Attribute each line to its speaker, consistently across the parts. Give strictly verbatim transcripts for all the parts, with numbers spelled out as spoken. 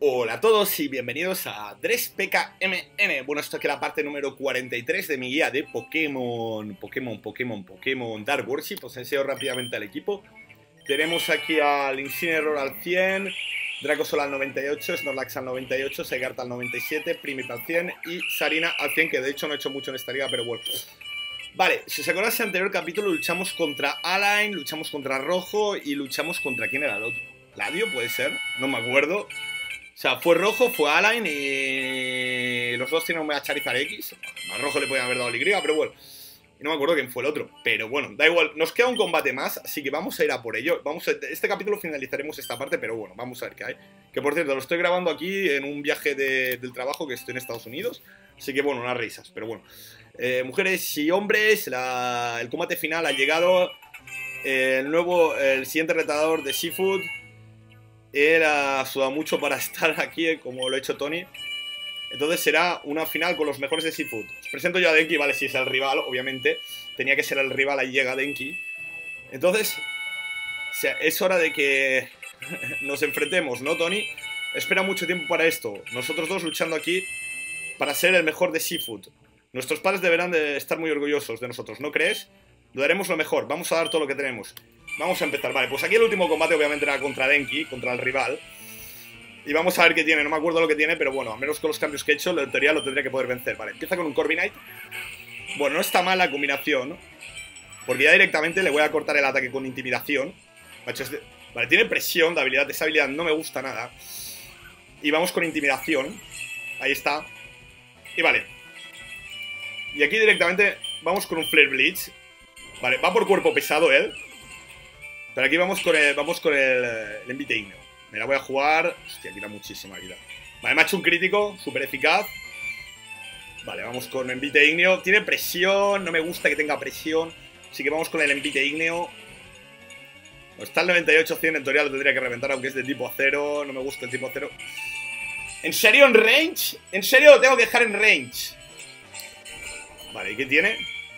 Speaker 1: Hola a todos y bienvenidos a DressPKMN. Bueno, esto es que la parte número cuarenta y tres de mi guía de Pokémon, Pokémon, Pokémon, Pokémon Dark Worship. Os enseño rápidamente al equipo. Tenemos aquí al Incineroar al cien, Dracosol al noventa y ocho, Snorlax al noventa y ocho, Segarta al noventa y siete, Primit al cien y Sarina al cien, que de hecho no he hecho mucho en esta liga, pero bueno. Vale, si os acordáis del anterior capítulo luchamos contra Alain, luchamos contra Rojo y luchamos contra... ¿quién era el otro? ¿Ladio puede ser? No me acuerdo. O sea, fue Rojo, fue Alain y los dos tienen un Mega Charizard X. A Rojo le podían haber dado el Y, pero bueno. Y no me acuerdo quién fue el otro. Pero bueno, da igual. Nos queda un combate más, así que vamos a ir a por ello. Vamos a... Este capítulo finalizaremos esta parte, pero bueno, vamos a ver qué hay. Que por cierto, lo estoy grabando aquí en un viaje de... del trabajo, que estoy en Estados Unidos. Así que bueno, unas risas, pero bueno. Eh, mujeres y hombres, la... el combate final ha llegado. Eh, el nuevo, el siguiente retador de Seafood. Él ha sudado mucho para estar aquí, como lo ha hecho Tony. Entonces será una final con los mejores de Seafood. Os presento yo a Denki, vale, si es el rival, obviamente. Tenía que ser el rival, ahí llega Denki. Entonces, o sea, es hora de que nos enfrentemos, ¿no, Tony? Espera mucho tiempo para esto. Nosotros dos luchando aquí para ser el mejor de Seafood. Nuestros padres deberán de estar muy orgullosos de nosotros, ¿no crees? Lo daremos lo mejor, vamos a dar todo lo que tenemos. Vamos a empezar, vale, pues aquí el último combate obviamente era contra Denki, contra el rival. Y vamos a ver qué tiene, no me acuerdo lo que tiene, pero bueno, al menos con los cambios que he hecho, en teoría lo tendría que poder vencer. Vale, empieza con un Corviknight. Bueno, no está mal la combinación, ¿no? Porque ya directamente le voy a cortar el ataque con intimidación. Vale, tiene presión de habilidad, esa habilidad no me gusta nada. Y vamos con intimidación. Ahí está. Y vale. Y aquí directamente vamos con un Flare Blitz. Vale, va por cuerpo pesado él. Pero aquí vamos con el, vamos con el, el envite igneo. Me la voy a jugar. Hostia, quita muchísima vida. Vale, me ha hecho un crítico, súper eficaz. Vale, vamos con envite igneo. Tiene presión, no me gusta que tenga presión. Así que vamos con el envite igneo. Está el noventa y ocho cien, en teoría lo tendría que reventar, aunque es de tipo acero. No me gusta el tipo acero. ¿En serio en range? ¿En serio lo tengo que dejar en range? Vale, ¿y qué tiene?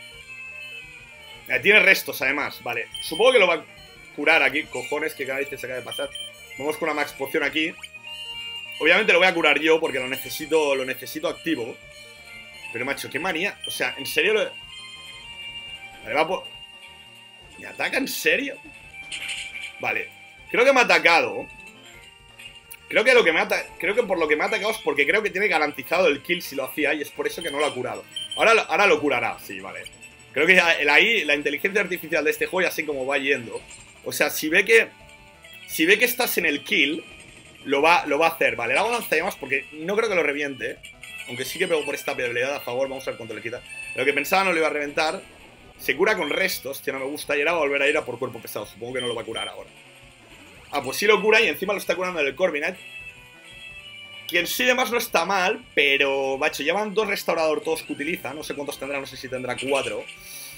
Speaker 1: Eh, tiene restos, además. Vale, supongo que lo va a curar aquí. Cojones, que cada vez se acaba de pasar. Vamos con una max poción aquí. Obviamente lo voy a curar yo porque lo necesito, lo necesito activo. Pero macho, qué manía. O sea, ¿en serio lo...? Vale, va por... ¿Me ataca en serio? Vale, creo que me ha atacado. Creo que, lo que me ha creo que por lo que me ha atacado es porque creo que tiene garantizado el kill si lo hacía. Y es por eso que no lo ha curado. Ahora, ahora lo curará, sí, vale. Creo que el ahí, la inteligencia artificial de este juego ya sé cómo va yendo. O sea, si ve que... Si ve que estás en el kill, lo va, lo va a hacer. Vale, le hago lanzallamas porque no creo que lo reviente. Aunque sí que pego por esta habilidad a favor. Vamos a ver cuánto le quita. Lo que pensaba no le iba a reventar. Se cura con restos, que no me gusta. Y ahora va a volver a ir a por cuerpo pesado. Supongo que no lo va a curar ahora. Ah, pues sí lo cura y encima lo está curando el Corviknight. Que en sí además no está mal, pero, macho, llevan dos restaurador todos que utiliza. No sé cuántos tendrá, no sé si tendrá cuatro.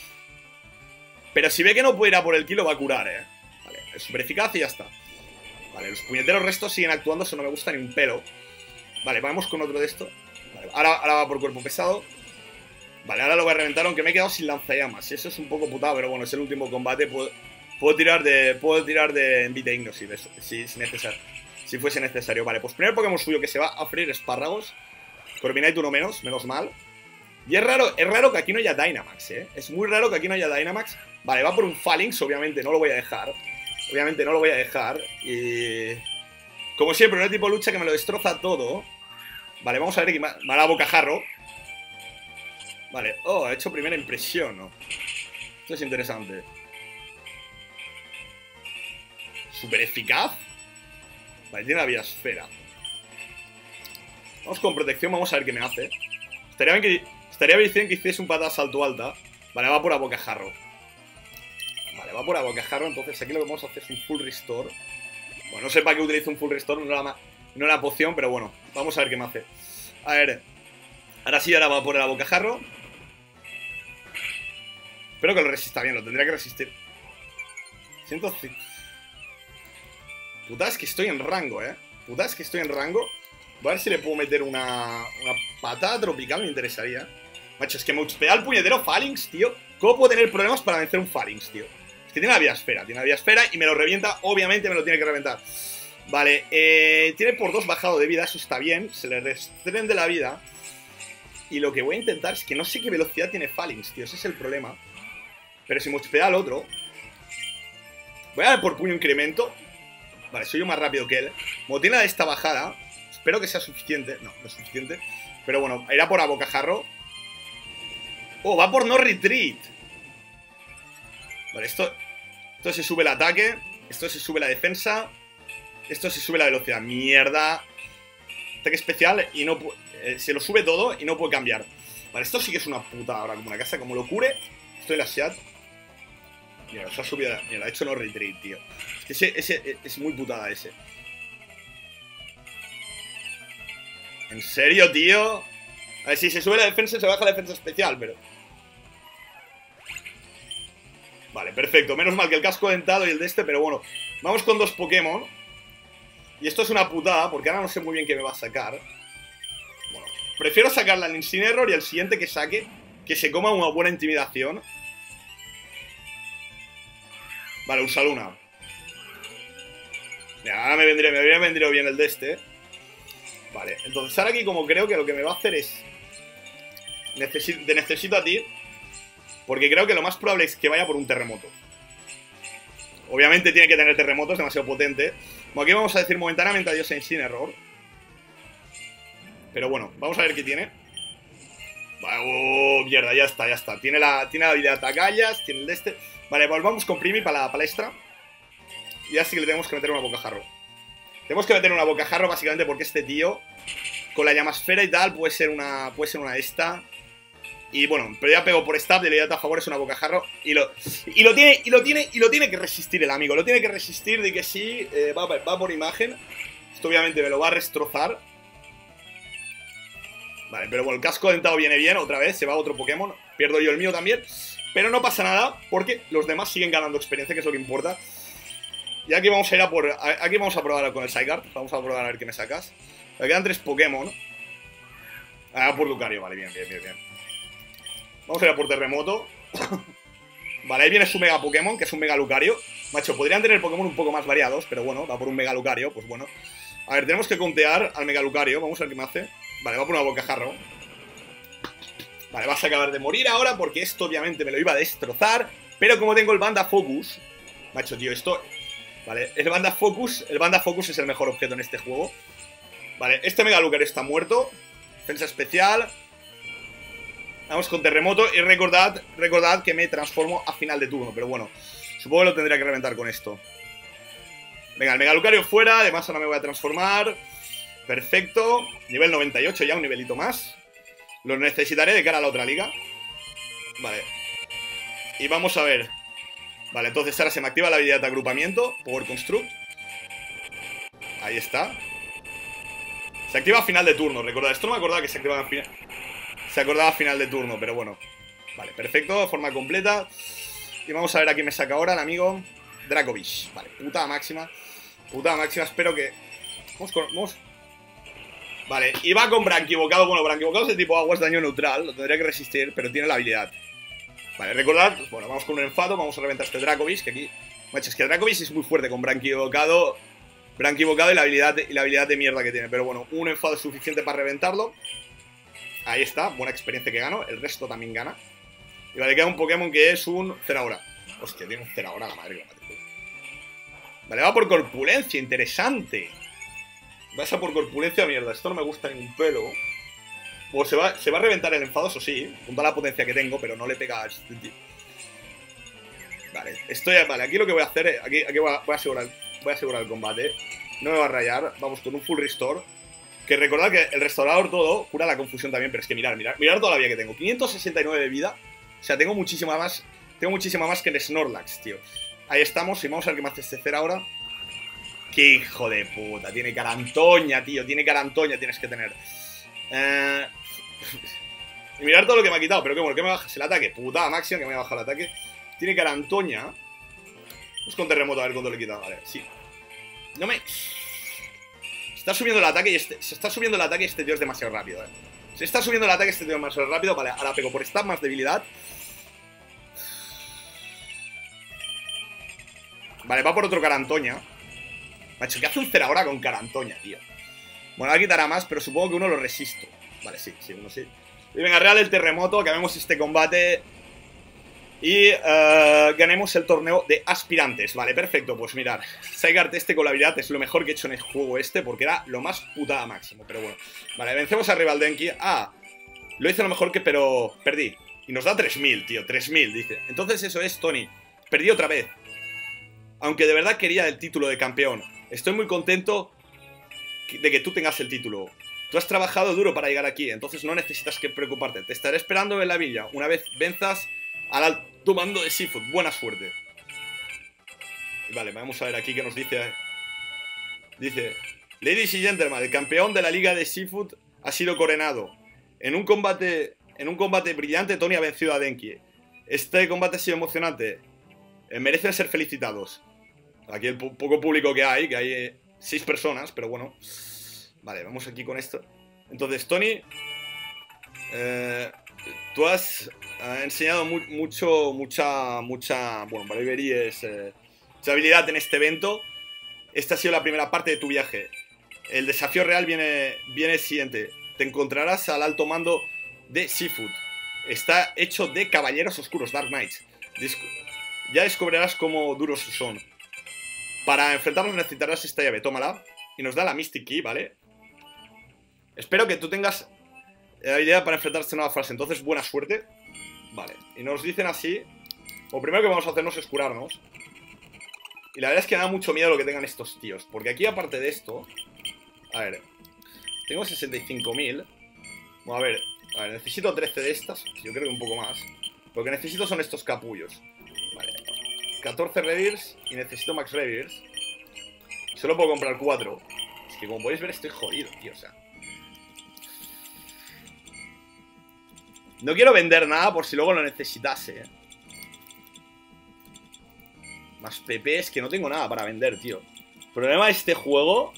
Speaker 1: Pero si ve que no puede ir a por el kill, lo va a curar, eh. Vale, es súper eficaz y ya está. Vale, los puñeteros restos siguen actuando, eso no me gusta ni un pelo. Vale, vamos con otro de esto. Vale, ahora, ahora va por cuerpo pesado. Vale, ahora lo voy a reventar, aunque me he quedado sin lanzallamas. Y eso es un poco putada, pero bueno, es el último combate. Puedo, puedo tirar de puedo tirar de envite igneo si, si, si necesario. Si fuese necesario. Vale, pues primer Pokémon suyo que se va a freír espárragos. Corviknight uno menos, menos mal. Y es raro, es raro que aquí no haya Dynamax, eh. Es muy raro que aquí no haya Dynamax. Vale, va por un Phalanx, obviamente no lo voy a dejar. Obviamente no lo voy a dejar. Y... como siempre, un tipo de lucha que me lo destroza todo. Vale, vamos a ver que me ha dado bocajarro. Vale, oh, ha hecho primera impresión, ¿no? Esto es interesante. Súper eficaz. Vale, tiene la biosfera. Vamos con protección, vamos a ver qué me hace. Estaría bien que, estaría bien que hiciese un patada salto alta. Vale, va por a bocajarro. Vale, va por a bocajarro, entonces aquí lo que vamos a hacer es un full restore. Bueno, no sé para qué utilizo un full restore, no la, no la poción, pero bueno, vamos a ver qué me hace. A ver, ahora sí, ahora va por el bocajarro. Espero que lo resista bien, lo tendría que resistir. Siento... Puta, es que estoy en rango, eh. Puta, es que estoy en rango. Voy a ver si le puedo meter una, una patada tropical, me interesaría. Macho, es que me pega el puñetero Phalanx, tío. ¿Cómo puedo tener problemas para vencer un Phalanx, tío? Es que tiene la biosfera, tiene la biosfera y me lo revienta, obviamente me lo tiene que reventar. Vale, eh, tiene por dos bajado de vida, eso está bien. Se le restringen de la vida. Y lo que voy a intentar es que no sé qué velocidad tiene Phalanx, tío, ese es el problema. Pero si mochpea al otro, voy a dar por puño incremento. Vale, soy yo más rápido que él. Como tiene esta bajada, espero que sea suficiente. No, no es suficiente. Pero bueno, irá por a bocajarro. Oh, va por no retreat. Vale, esto Esto se sube el ataque. Esto se sube la defensa. Esto se sube la velocidad. Mierda. Ataque especial y no eh, se lo sube todo y no puede cambiar. Vale, esto sí que es una puta ahora como una casa. Como lo cure. Estoy en la Seat. Mira, se ha subido. Mira, ha hecho no retreat, tío. Es que ese, ese es muy putada ese. ¿En serio, tío? A ver, si se sube la defensa, se baja la defensa especial, pero... Vale, perfecto. Menos mal que el casco dentado y el de este, pero bueno. Vamos con dos Pokémon. Y esto es una putada, porque ahora no sé muy bien qué me va a sacar. Bueno, prefiero sacarla al Incineroar y el siguiente que saque, que se coma una buena intimidación. Vale, Ursaluna. Mira, ahora me vendría, me habría vendrido bien el de este. Vale, entonces ahora aquí como creo que lo que me va a hacer es... Necesito, te necesito a ti. Porque creo que lo más probable es que vaya por un terremoto. Obviamente tiene que tener terremotos, es demasiado potente. Bueno, aquí vamos a decir momentáneamente adiós a Incineroar. Pero bueno, vamos a ver qué tiene. Vale, oh, mierda, ya está, ya está. Tiene la, tiene la habilidad de agallas, tiene el de este. Vale, pues vamos con Primi para la palestra. Y así que le tenemos que meter una bocajarro. Tenemos que meter una bocajarro básicamente porque este tío, con la llamasfera y tal, puede ser una, puede ser una esta. Y bueno, pero ya pego por stab, de habilidad a favor es una bocajarro. Y lo, y lo tiene, y lo tiene, y lo tiene que resistir el amigo. Lo tiene que resistir de que sí, eh, va, va por imagen. Esto obviamente me lo va a destrozar. Vale, pero bueno, el casco dentado viene bien, otra vez, se va otro Pokémon. Pierdo yo el mío también. Pero no pasa nada, porque los demás siguen ganando experiencia, que es lo que importa. Y aquí vamos a ir a por... Aquí vamos a probar con el Zygarde. Vamos a probar a ver qué me sacas. Me quedan tres Pokémon. Ah, por Lucario, vale, bien, bien, bien, bien. Vamos a ir a por Terremoto. Vale, ahí viene su Mega Pokémon, que es un Mega Lucario. Macho, podrían tener Pokémon un poco más variados, pero bueno, va por un Mega Lucario, pues bueno. A ver, tenemos que contear al Mega Lucario. Vamos a ver qué me hace. Vale, va por una bocajarro. Vale, vas a acabar de morir ahora, porque esto obviamente me lo iba a destrozar. Pero como tengo el Banda Focus... Macho, tío, esto... Vale, el Banda Focus, el Banda Focus es el mejor objeto en este juego. Vale, este Mega Lucario está muerto. Defensa especial. Vamos con Terremoto y recordad, recordad que me transformo a final de turno. Pero bueno, supongo que lo tendría que reventar con esto. Venga, el Mega Lucario fuera, además ahora me voy a transformar. Perfecto, nivel noventa y ocho ya, un nivelito más. Lo necesitaré de cara a la otra liga. Vale. Y vamos a ver. Vale, entonces ahora se me activa la habilidad de agrupamiento, Power Construct. Ahí está. Se activa a final de turno, recordad, esto no me acordaba que se activaba a final. Se acordaba a final de turno, pero bueno. Vale, perfecto, de forma completa. Y vamos a ver a quién me saca ahora el amigo Dracovish. Vale, puta máxima. Puta máxima, espero que... Vamos con... Vamos... Vale, y va con Branquibocado. Bueno, Branquibocado es de tipo agua, es daño neutral. Lo tendría que resistir, pero tiene la habilidad. Vale, recordad, bueno, vamos con un enfado. Vamos a reventar este Dracovish, que aquí... Macho, es que Dracovish es muy fuerte con Branquibocado. Branquibocado y la habilidad de, y la habilidad de mierda que tiene. Pero bueno, un enfado es suficiente para reventarlo. Ahí está, buena experiencia que gano. El resto también gana. Y vale, queda un Pokémon que es un Zeraora. Hostia, tiene un Zeraora, la madre que lo mate. Vale, va por corpulencia, interesante. Vas a por corpulencia, mierda. Esto no me gusta ni un pelo. O se va, se va a reventar el enfado, eso sí. Con toda la potencia que tengo, pero no le pega a este tío. Vale, estoy. Vale, aquí lo que voy a hacer es. Aquí, aquí voy, a, voy, a asegurar, voy a asegurar el combate. No me va a rayar. Vamos con un full restore. Que recordad que el restaurador todo cura la confusión también. Pero es que mirar, mirar, mirar toda la vida que tengo. quinientos sesenta y nueve de vida. O sea, tengo muchísima más. Tengo muchísima más que el Snorlax, tío. Ahí estamos. Y vamos a ver qué me hace este Cera ahora. ¡Qué hijo de puta! Tiene carantoña, tío. Tiene carantoña, tienes que tener. Eh... Y mirar todo lo que me ha quitado. Pero qué bueno, ¿qué me bajas el ataque? Puta máxima que me ha bajado el ataque. Tiene carantoña. Vamos con terremoto a ver cuánto le he quitado. Vale, sí. No me... Está subiendo el ataque y este... Se está subiendo el ataque y este tío es demasiado rápido, eh. Se está subiendo el ataque y este tío es demasiado rápido. Vale, ahora pego por stab más debilidad. Vale, va por otro carantoña. Macho, ¿qué hace un Zeraora con Carantoña, tío? Bueno, ahora quitará más, pero supongo que uno lo resisto. Vale, sí, sí, uno sí. Y venga, real el terremoto, acabemos este combate y uh, ganemos el torneo de aspirantes. Vale, perfecto, pues mirad, Zygarde este con la habilidad es lo mejor que he hecho en el juego este, porque era lo más putada máximo, pero bueno. Vale, vencemos a Rival Denki. Ah, lo hice lo mejor que, pero perdí. Y nos da tres mil, tío, tres mil, dice. Entonces eso es, Tony, perdí otra vez. Aunque de verdad quería el título de campeón. Estoy muy contento de que tú tengas el título. Tú has trabajado duro para llegar aquí, entonces no necesitas que preocuparte. Te estaré esperando en la villa una vez venzas al alto mando de Seafood. Buena suerte. Y vale, vamos a ver aquí qué nos dice. Dice: Ladies y gentlemen, el campeón de la liga de Seafood ha sido coronado. En un combate, en un combate brillante, Tony ha vencido a Denki. Este combate ha sido emocionante. Eh, merecen ser felicitados. Aquí el poco público que hay, que hay eh, seis personas, pero bueno. Vale, vamos aquí con esto. Entonces, Tony, eh, tú has eh, enseñado mu mucho, mucha, mucha, bueno, bravery es eh, mucha habilidad en este evento. Esta ha sido la primera parte de tu viaje. El desafío real viene, viene el siguiente. Te encontrarás al alto mando de Seafood. Está hecho de caballeros oscuros, Dark Knights. Disco ya descubrirás cómo duros son. Para enfrentarlos necesitarás esta llave. Tómala. Y nos da la Mystic Key, ¿vale? Espero que tú tengas la habilidad para enfrentar esta nueva fase. Entonces, buena suerte. Vale. Y nos dicen así. Lo primero que vamos a hacernos es curarnos. Y la verdad es que me da mucho miedo lo que tengan estos tíos. Porque aquí, aparte de esto... A ver. Tengo sesenta y cinco mil. Bueno, a ver. A ver, necesito trece de estas. Yo creo que un poco más. Lo que necesito son estos capullos. Vale. catorce Revirs. Y necesito Max Revirs. Solo puedo comprar cuatro. Es que como podéis ver estoy jodido, tío. O sea... No quiero vender nada por si luego lo necesitase, eh. Más P P es que no tengo nada para vender, tío. El problema de este juego...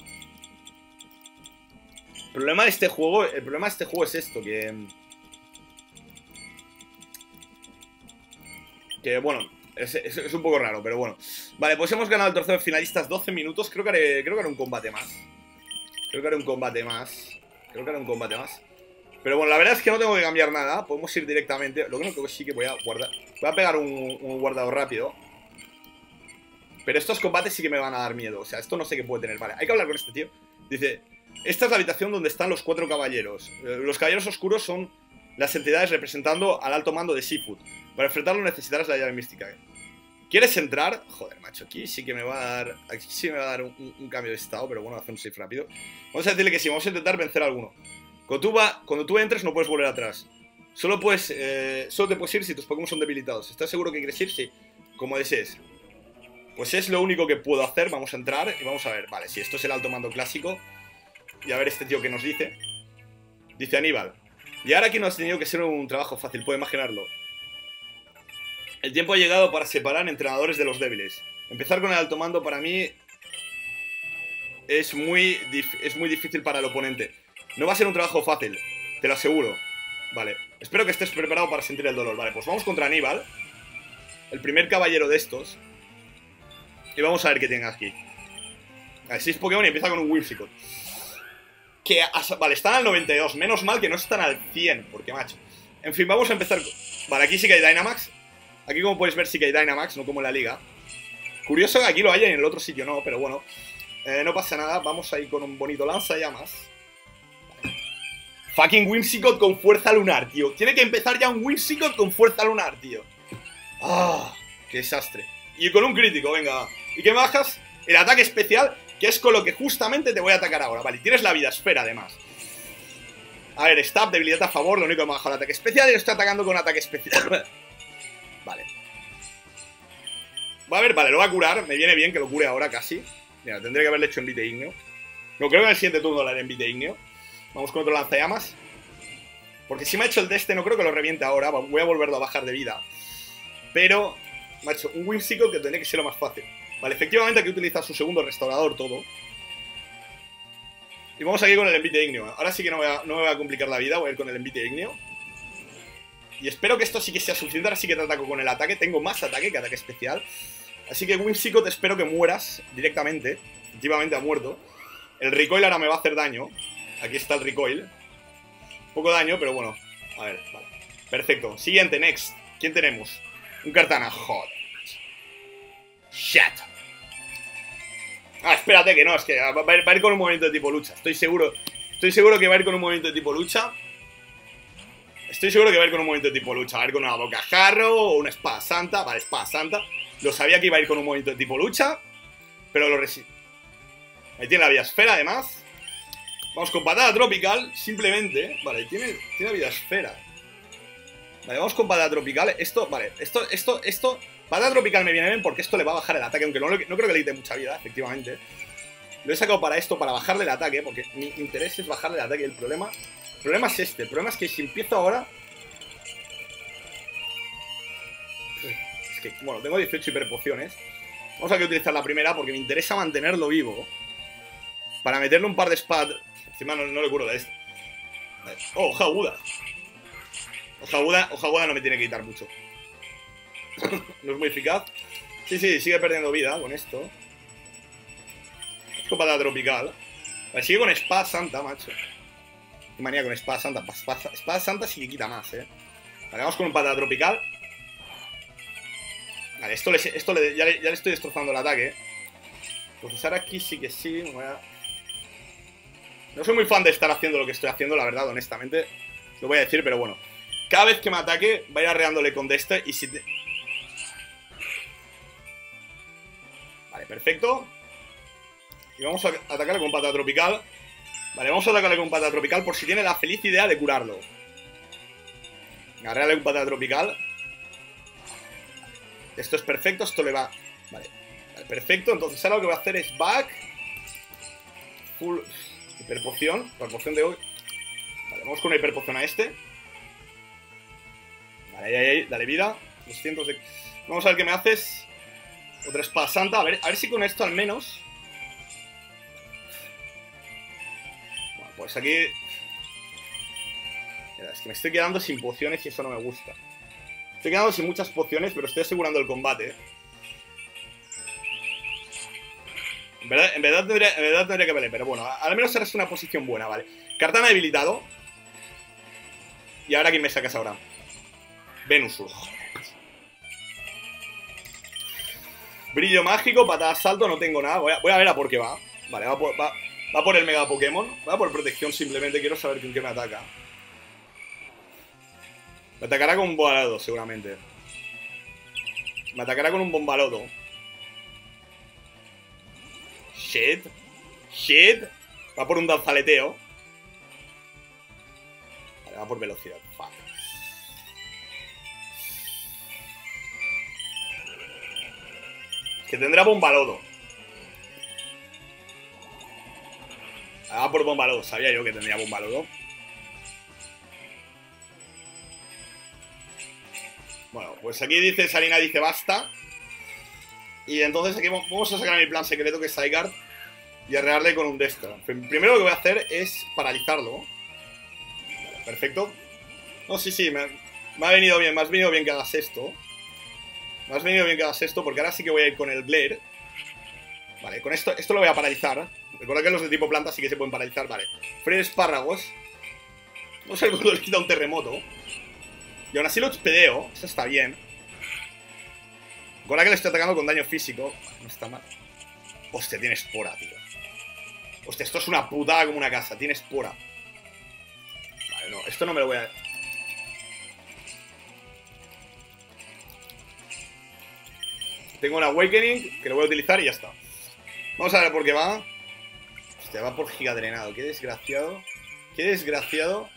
Speaker 1: El problema de este juego... El problema de este juego es esto, que... Que, bueno... Es, es, es un poco raro, pero bueno. Vale, pues hemos ganado el tercero de finalistas, doce minutos. Creo que haré, creo que haré un combate más. Creo que haré un combate más. Creo que haré un combate más. Pero bueno, la verdad es que no tengo que cambiar nada. Podemos ir directamente. Lo único que sí que voy a guardar. Voy a pegar un, un guardado rápido. Pero estos combates sí que me van a dar miedo. O sea, esto no sé qué puede tener. Vale, hay que hablar con este tío. Dice: esta es la habitación donde están los cuatro caballeros. Los caballeros oscuros son las entidades representando al alto mando de Seafood. Para enfrentarlo necesitarás la llave mística. ¿Quieres entrar? Joder, macho, aquí sí que me va a dar... Aquí sí me va a dar un, un, un cambio de estado. Pero bueno, hacer un save rápido. Vamos a decirle que sí, vamos a intentar vencer a alguno. Cuando tú, va, cuando tú entres no puedes volver atrás. Solo puedes, eh, solo te puedes ir si tus Pokémon son debilitados. ¿Estás seguro que quieres ir? Sí. Como desees. Pues es lo único que puedo hacer. Vamos a entrar y vamos a ver. Vale, si esto es el alto mando clásico. Y a ver este tío que nos dice. Dice Aníbal: y ahora aquí no has tenido que ser un trabajo fácil, puedo imaginarlo. El tiempo ha llegado para separar entrenadores de los débiles. Empezar con el alto mando para mí es muy, es muy difícil para el oponente. No va a ser un trabajo fácil, te lo aseguro. Vale, espero que estés preparado para sentir el dolor. Vale, pues vamos contra Aníbal, el primer caballero de estos. Y vamos a ver qué tiene aquí. A ver, seis Pokémon y empieza con un Whimsicott. Que, vale, están al noventa y dos. Menos mal que no están al cien, porque macho. En fin, vamos a empezar. Vale, aquí sí que hay Dynamax. Aquí, como podéis ver, sí que hay Dynamax, no como en la liga. Curioso que aquí lo haya y en el otro sitio no, pero bueno, eh, no pasa nada. Vamos a ir con un bonito lanzallamas. Vale. Fucking Whimsicott con fuerza lunar, tío. Tiene que empezar ya un Whimsicott con fuerza lunar, tío. Ah, qué desastre. Y con un crítico, venga. ¿Y qué me bajas? El ataque especial, que es con lo que justamente te voy a atacar ahora. Vale, tienes la vida esfera, además. A ver, stab, debilidad a favor. Lo único que me ha bajado el ataque especial y lo estoy atacando con ataque especial. Vale. Va a ver, vale, lo va a curar. Me viene bien que lo cure ahora casi. Mira, tendría que haberle hecho envite igneo. No, creo que en el siguiente turno le haré envite igneo. Vamos con otro lanzallamas. Porque si me ha hecho el de este, no creo que lo reviente ahora. Voy a volverlo a bajar de vida. Pero me ha hecho un Whimsicott que tendría que ser lo más fácil. Vale, efectivamente aquí utiliza su segundo restaurador todo. Y vamos aquí con el envite igneo. Ahora sí que no, voy a, no me voy a complicar la vida. Voy a ir con el envite igneo. Y espero que esto sí que sea suficiente. Ahora sí que te ataco con el ataque. Tengo más ataque que ataque especial. Así que Whimsicott, te espero que mueras directamente. Efectivamente ha muerto. El recoil ahora me va a hacer daño. Aquí está el recoil. Poco daño, pero bueno. A ver, vale. Perfecto. Siguiente, next. ¿Quién tenemos? Un Kartana. Joder. Shit. Ah, espérate que no, es que va a, ir, va a ir con un movimiento de tipo lucha. Estoy seguro. Estoy seguro que va a ir con un movimiento de tipo lucha. Estoy seguro que va a ir con un movimiento de tipo lucha. Va a ir con una bocajarro o una espada santa. Vale, espada santa. Lo sabía que iba a ir con un movimiento de tipo lucha. Pero lo resiste. Ahí tiene la vida esfera, además. Vamos con patada tropical. Simplemente. Vale, tiene, tiene vida esfera. Vale, vamos con patada tropical. Esto, vale, esto, esto, esto. Patada tropical me viene bien porque esto le va a bajar el ataque. Aunque no, no creo que le quite mucha vida, efectivamente. Lo he sacado para esto, para bajarle el ataque. Porque mi interés es bajarle el ataque. El problema, el problema es este. El problema es que si empiezo ahora. Es que, bueno, tengo dieciocho hiperpociones. Vamos a que utilizar la primera porque me interesa mantenerlo vivo. Para meterle un par de espadas. Encima no, no le curo de esto. Oh, hoja aguda. Hoja aguda, hoja aguda no me tiene que quitar mucho. No es muy eficaz. Sí, sí, sigue perdiendo vida con esto. Es con patada tropical. Vale, sigue con espada santa, macho. Qué manía con espada santa. Espada, espada santa sí que quita más, eh. Vale, vamos con un patada tropical. Vale, esto, le, esto le, ya, le, ya le estoy destrozando el ataque. Entonces ahora aquí sí que sí. Voy a... No soy muy fan de estar haciendo lo que estoy haciendo, la verdad, honestamente. Lo voy a decir, pero bueno. Cada vez que me ataque, va a ir arreándole con de este. Y si te... Vale, perfecto. Y vamos a atacarle con patada tropical. Vale, vamos a atacarle con patada tropical por si tiene la feliz idea de curarlo. Arrearle con patada tropical. Esto es perfecto, esto le va... Vale, vale, perfecto. Entonces ahora lo que voy a hacer es back. Full... Hiperpoción, hiperpoción de hoy. Vale, vamos con una hiperpoción a este. Vale, ahí, ahí, ahí, dale vida. doscientos de... Vamos a ver qué me haces. Otra espada santa. A ver, a ver si con esto al menos. Bueno, pues aquí... Mira, es que me estoy quedando sin pociones y eso no me gusta. Estoy quedando sin muchas pociones, pero estoy asegurando el combate. En verdad, en verdad, tendría, en verdad tendría que pelear, pero bueno, al menos ahora es una posición buena, ¿vale? Kartana debilitado. Y ahora, ¿quién me sacas ahora? Venusur. Brillo mágico, patada salto, no tengo nada. Voy a, voy a ver a por qué va. Vale, va por, va, va por el Mega Pokémon. Va por protección simplemente, quiero saber con qué me ataca. Me atacará con un bombalodo, seguramente. Me atacará con un bombalodo. Shit. Shit. Va por un danzaleteo. Vale, va por velocidad. Fuck. Que tendrá bombalodo. Va por bombalodo. Sabía yo que tendría bombalodo. Bueno, pues aquí dice, Salina dice basta. Y entonces aquí vamos a sacar mi plan secreto, que es Zygarde, y arrearle con un Destra. Primero lo que voy a hacer es paralizarlo. Vale, perfecto. No, sí, sí, me, me ha venido bien, me has venido bien que hagas esto. Me has venido bien que hagas esto, porque ahora sí que voy a ir con el Glare. Vale, con esto, esto lo voy a paralizar. Recuerda que los de tipo planta sí que se pueden paralizar, vale. Freír espárragos. No sé cuándo le quita un terremoto. Y aún así lo expedeo, eso está bien. Ahora que le estoy atacando con daño físico. No está mal. Hostia, tiene espora, tío. Hostia, esto es una putada como una casa. Tiene espora. Vale, no, esto no me lo voy a... Tengo un Awakening que lo voy a utilizar y ya está. Vamos a ver por qué va. Hostia, va por gigadrenado. Qué desgraciado. Qué desgraciado.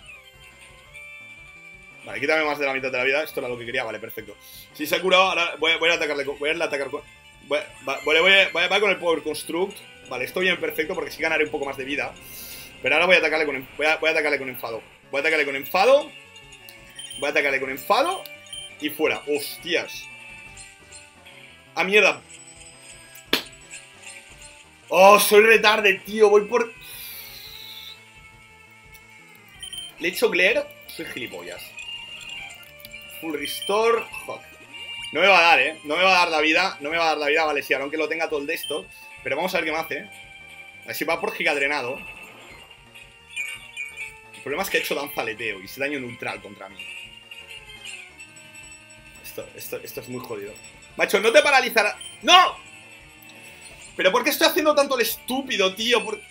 Speaker 1: Vale, quítame más de la mitad de la vida. Esto era lo que quería, vale, perfecto. Si se ha curado, ahora voy a, voy a atacarle. Voy a atacar con. Voy, va, voy, voy, voy, voy con el Power Construct. Vale, estoy bien, perfecto, porque sí ganaré un poco más de vida. Pero ahora voy a atacarle con. Voy a, voy a atacarle con enfado. Voy a atacarle con enfado. Voy a atacarle con enfado. Y fuera. Hostias. ¡Ah, mierda! ¡Oh, soy retarde, tío! Voy por... ¿Le he hecho Glare? Soy gilipollas. Full Restore. Joder. No me va a dar, ¿eh? No me va a dar la vida. No me va a dar la vida, vale, sí, aunque lo tenga todo el de esto. Pero vamos a ver qué me hace. A ver si va por gigadrenado. El problema es que ha hecho danza aleteo y se daño neutral contra mí. Esto, esto, esto es muy jodido. Macho, no te paralizará. ¡No! ¿Pero por qué estoy haciendo tanto el estúpido, tío? ¿Por...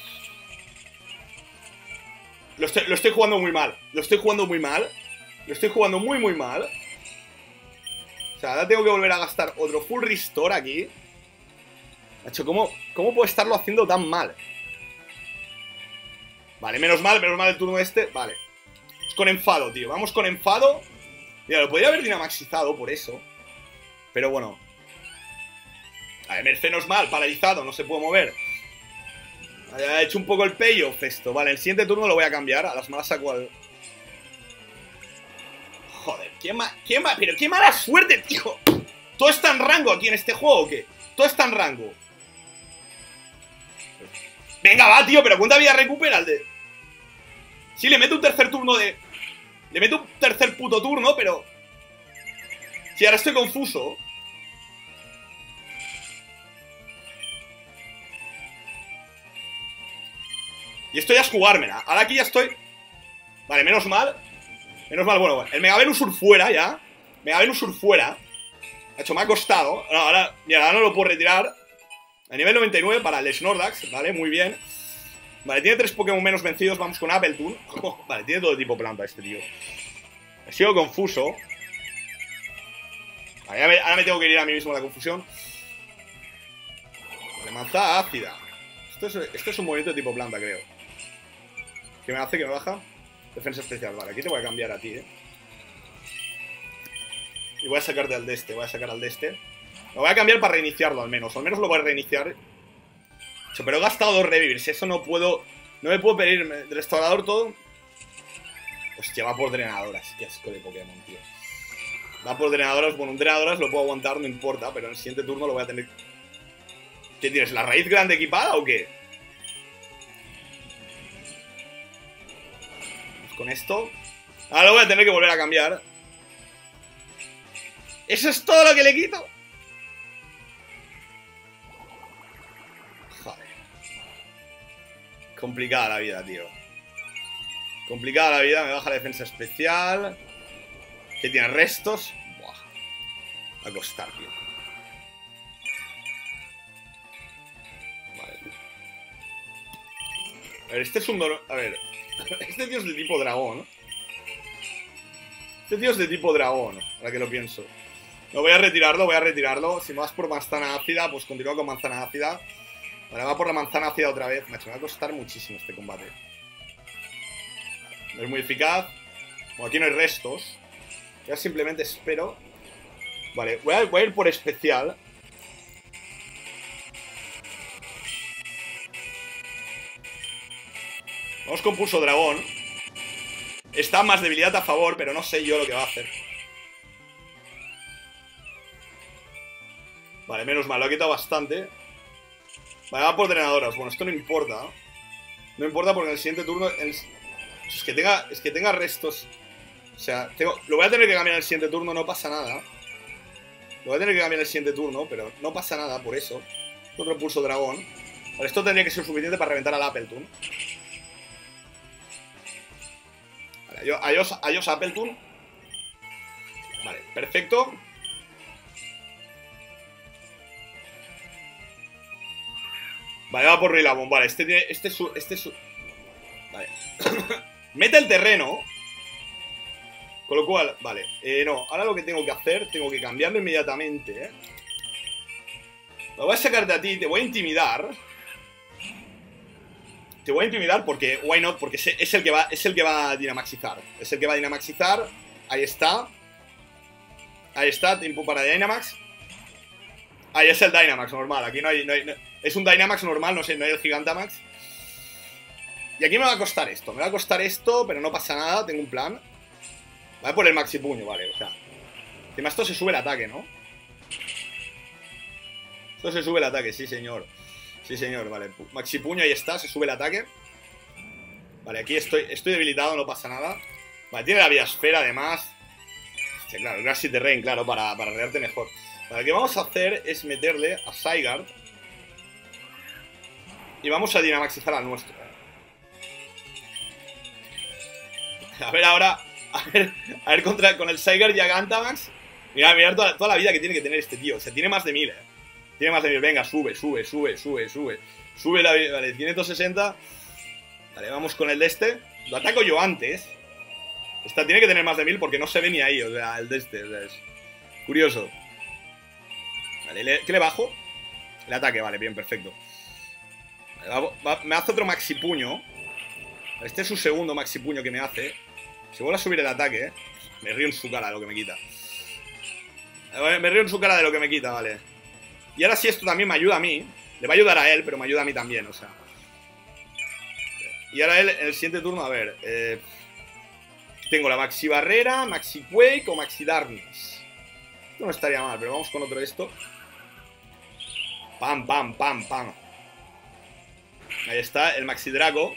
Speaker 1: Lo estoy, lo estoy jugando muy mal. Lo estoy jugando muy mal. Lo estoy jugando muy, muy mal. O sea, ahora tengo que volver a gastar otro full restore aquí. Macho, ¿cómo, cómo puedo estarlo haciendo tan mal? Vale, menos mal, menos mal el turno este. Vale. Es con enfado, tío. Vamos con enfado. Mira, lo podría haber dinamaxizado por eso. Pero bueno. A ver, Mercenos mal, paralizado, no se puede mover. Ha hecho un poco el payoff esto. Vale, el siguiente turno lo voy a cambiar. A las malas saco al... Joder, qué ma... qué ma... Pero qué mala suerte, tío. ¿Todo está en rango aquí en este juego o qué? Todo está en rango. Venga, va, tío, pero ¿cuánta vida recupera el de...? Sí, le meto un tercer turno de... Le meto un tercer puto turno, pero... Sí, ahora estoy confuso. Y esto ya es jugármela. Ahora aquí ya estoy... Vale, menos mal. Menos mal, bueno, el Mega Venusaur fuera ya. Mega Venusaur fuera. De hecho, me ha costado. Ahora, mira, ahora no lo puedo retirar. A nivel noventa y nueve para el Snorlax, ¿vale? Muy bien. Vale, tiene tres Pokémon menos vencidos. Vamos con Appletoon. Oh, vale, tiene todo tipo planta este tío. He sido confuso. Vale, ahora me, ahora me tengo que ir a mí mismo la confusión. Vale, manzana ácida. Esto es, esto es un movimiento de tipo planta, creo. ¿Qué me hace? ¿Que me baja? Defensa especial. Vale, aquí te voy a cambiar a ti, ¿eh? Y voy a sacarte al de este. Voy a sacar al de este. Lo voy a cambiar para reiniciarlo al menos. Al menos lo voy a reiniciar. Pero he gastado dos revives. Eso no puedo... No me puedo pedir restaurador todo. Hostia, va por drenadoras. Qué asco de Pokémon, tío. Va por drenadoras. Bueno, un drenadoras lo puedo aguantar, no importa. Pero en el siguiente turno lo voy a tener... ¿Qué tienes? ¿La raíz grande equipada o qué? Vamos con esto. Ahora lo voy a tener que volver a cambiar. ¿Eso es todo lo que le quito? Joder. Complicada la vida, tío. Complicada la vida. Me baja la defensa especial. ¿Qué tiene? Restos. Buah. Va a costar, tío. Vale. A ver, este es un... A ver. Este tío es de tipo dragón. Este tío es de tipo dragón. Ahora que lo pienso. No, voy a retirarlo, voy a retirarlo. Si me vas por manzana ácida, pues continúa con manzana ácida. Ahora va por la manzana ácida otra vez. Macho, me va a costar muchísimo este combate. No es muy eficaz. Bueno, aquí no hay restos. Ya simplemente espero. Vale, voy a, voy a ir por especial. Vamos con pulso dragón. Está más debilidad a favor, pero no sé yo lo que va a hacer. Vale, menos mal, lo ha quitado bastante. Vale, va por drenadoras. Bueno, esto no importa. No importa porque en el siguiente turno el... Es que tenga, es que tenga restos. O sea, tengo... lo voy a tener que cambiar en el siguiente turno, no pasa nada. Lo voy a tener que cambiar en el siguiente turno, pero no pasa nada por eso. Otro pulso dragón. Vale, esto tendría que ser suficiente para reventar al Appletoon. Vale, adiós, adiós Appletoon. Vale, perfecto. Vale, va por Rillaboom. Vale, este tiene. Este es su. Este es su. Vale. Mete el terreno. Con lo cual, vale. Eh, no, ahora lo que tengo que hacer, tengo que cambiarlo inmediatamente, ¿eh? Lo voy a sacarte a ti, te voy a intimidar. Te voy a intimidar porque. Why not? Porque es el que va. Es el que va a dinamaxizar. Es el que va a dinamaxizar. Ahí está. Ahí está, tiempo para Dynamax. Ahí es el Dynamax normal. Aquí no hay. No hay no, es un Dynamax normal, no sé, no hay el Gigantamax. Y aquí me va a costar esto. Me va a costar esto, pero no pasa nada. Tengo un plan. Voy a poner el Maxi Puño, vale. O sea, encima esto se sube el ataque, ¿no? Esto se sube el ataque, sí, señor. Sí, señor, vale. Maxi Puño, ahí está, se sube el ataque. Vale, aquí estoy, estoy debilitado, no pasa nada. Vale, tiene la vida esfera, además. Sí, claro, el Grassy Terrain, claro, para, para rearte mejor. Lo que vamos a hacer es meterle a Zygarde y vamos a dinamaxizar al nuestro. A ver ahora, a ver, a ver contra, con el Zygarde y a Gigantamax. Mira, mirar toda, toda la vida que tiene que tener este tío. O sea, tiene más de mil, eh. Tiene más de mil. Venga, sube, sube, sube, sube, sube. Sube la vida. Vale, tiene doscientos sesenta. Vale, vamos con el de este. Lo ataco yo antes. Esta tiene que tener más de mil porque no se ve ni ahí. O sea, el de este. O sea, es curioso. Vale, le, ¿qué le bajo? El ataque, vale, bien, perfecto. Vale, va, va, me hace otro maxi puño. Este es su segundo maxi puño que me hace. Si vuelve a subir el ataque, eh, me río en su cara de lo que me quita. Me río en su cara de lo que me quita, vale. Y ahora sí esto también me ayuda a mí. Le va a ayudar a él, pero me ayuda a mí también, o sea. Y ahora él, en el siguiente turno, a ver. Eh, tengo la Maxi Barrera, Maxi Quake o Maxi Darkness. Esto no estaría mal, pero vamos con otro de esto. Pam, pam, pam, pam. Ahí está, el Maxi Draco.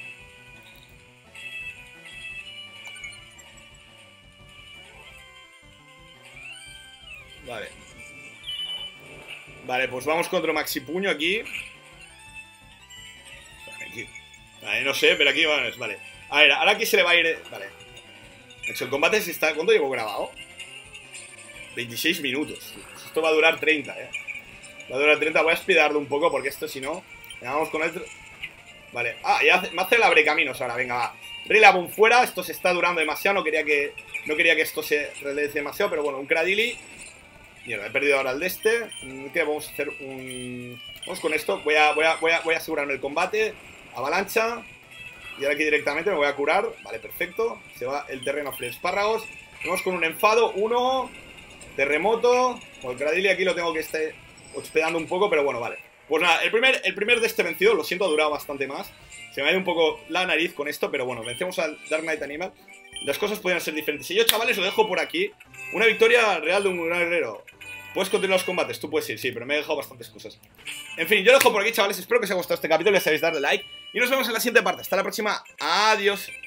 Speaker 1: Vale. Vale, pues vamos contra Maxi Puño aquí. aquí. Vale, no sé, pero aquí vale, vale. A ver, ahora aquí se le va a ir. Vale. De hecho, el combate se está. ¿Cuánto llevo grabado? veintiséis minutos. Esto va a durar treinta, eh. Va a durar treinta. Voy a speedarlo un poco porque esto, si no. Vamos con el. Vale. Ah, ya hace, me hace el abrecaminos ahora. Venga, va. Rillaboom fuera. Esto se está durando demasiado. No quería que. No quería que esto se realice demasiado. Pero bueno, un Cradily. Mierda, he perdido ahora el de este. ¿Qué? Vamos a hacer un... Vamos con esto. Voy a, voy a, voy a, voy a asegurarme el combate. Avalancha. Y ahora aquí directamente me voy a curar. Vale, perfecto. Se va el terreno a espárragos. Vamos con un enfado. Uno. Terremoto. Con el Cradily aquí lo tengo que estar hospedando un poco, pero bueno, vale. Pues nada, el primer, el primer de este vencido. Lo siento, ha durado bastante más. Se me ha ido un poco la nariz con esto, pero bueno, vencemos al Dark Knight Animal. Las cosas podrían ser diferentes. Y yo, chavales, lo dejo por aquí. Una victoria real de un gran guerrero. ¿Puedes continuar los combates? Tú puedes ir, sí, pero me he dejado bastantes cosas. En fin, yo lo dejo por aquí, chavales. Espero que os haya gustado este capítulo. Ya sabéis, darle like. Y nos vemos en la siguiente parte. Hasta la próxima. Adiós.